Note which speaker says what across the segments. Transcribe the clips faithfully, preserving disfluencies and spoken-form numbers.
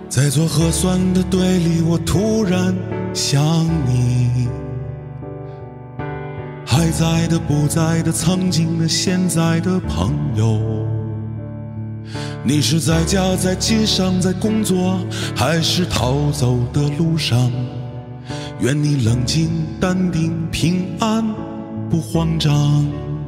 Speaker 1: 在做核酸的队里，我突然想你，还在的不在的，曾经的现在的朋友。你是在家在街上在工作，还是逃走的路上？愿你冷静淡定平安不慌张。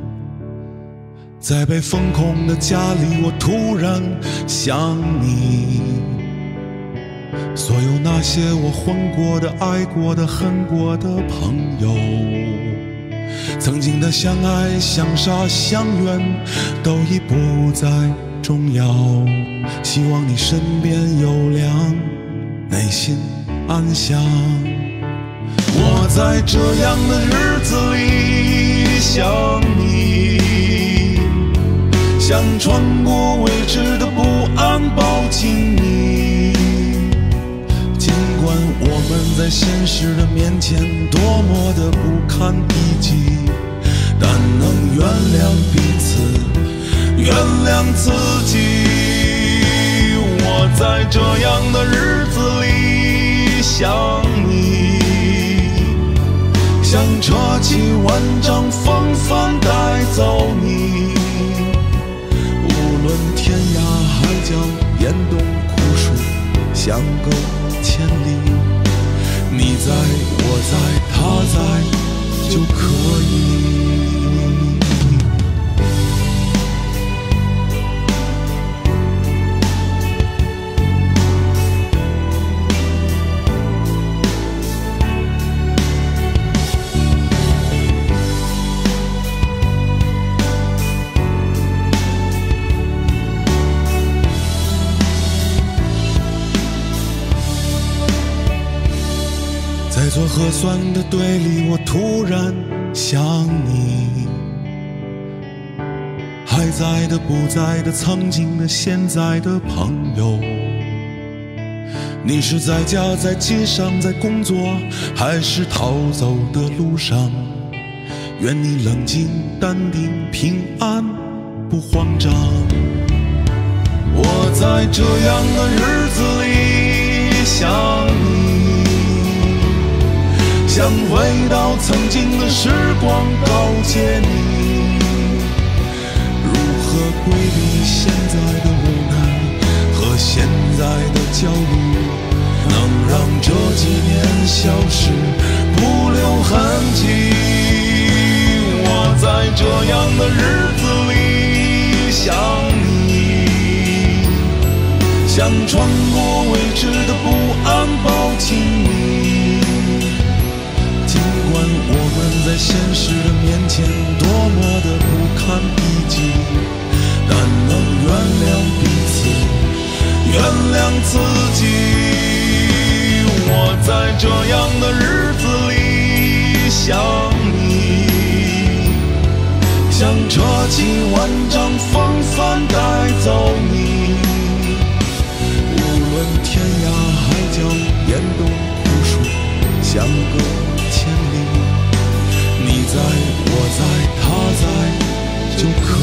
Speaker 1: 在被封控的家里，我突然想你，所有那些我混过的爱过的恨过的朋友，曾经的相爱相杀相怨都已不再重要。希望你身边有凉，内心安详。我在这样的日子里想你，像穿过未知的不安抱紧你。尽管我们在现实的面前多么的不堪一击，但能原谅彼此，原谅自己。我在这样的日子里想你，像车骑万丈风帆带走你。无论天涯海角严冬酷暑相隔千里，你在我在他在就可以。在做核酸的队里，我突然想你，还在的不在的，曾经的现在的朋友。你是在家在街上在工作，还是逃走的路上？愿你冷静淡定平安不慌张。我在这样的日子里想你，想回到曾经的时光，告诫你如何规避现在的无奈和现在的焦虑，能让这几年消失不留痕迹。我在这样的日子里想你，想穿过未知的不安抱紧你。我们在现实的面前多么的不堪一击，但能原谅彼此，原谅自己。我在这样的日子里想你，像车骑万丈风帆带走你。无论天涯海角严冬酷暑相隔千里，你在我在他在就可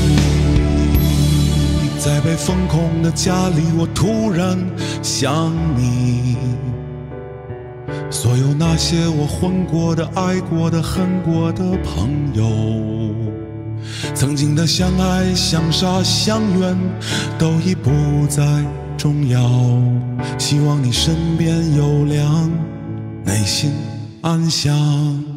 Speaker 1: 以。在被封控的家里，我突然想你，所有那些我混过的爱过的恨过的朋友，曾经的相爱相杀相怨都已不再重要。希望你身边有凉，内心安详。